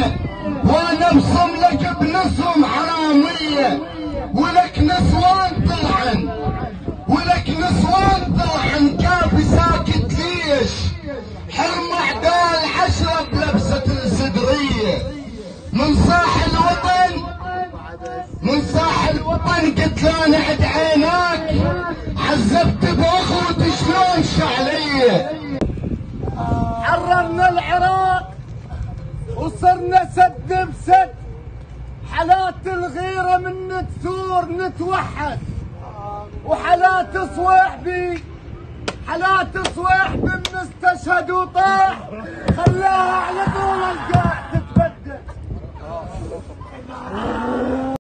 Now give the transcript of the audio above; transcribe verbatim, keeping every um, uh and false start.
وانا ابصم لك بنصم حراميه، ولك نسوان طلعن ولك نسوان طلعن كافي ساكت ليش؟ حرم اعدال عشرة بلبسة الصدريه. من صاح الوطن من صاح الوطن قتلان عد عيناك، عذبت باخوتي شلون شعليه. حررنا العراق وصرنا سد بسد، حالات الغيرة من تثور نتوحد، وحالات صويحبي حالات صويحبي من استشهد وطاح، خلاها على طول القاع تتبدل.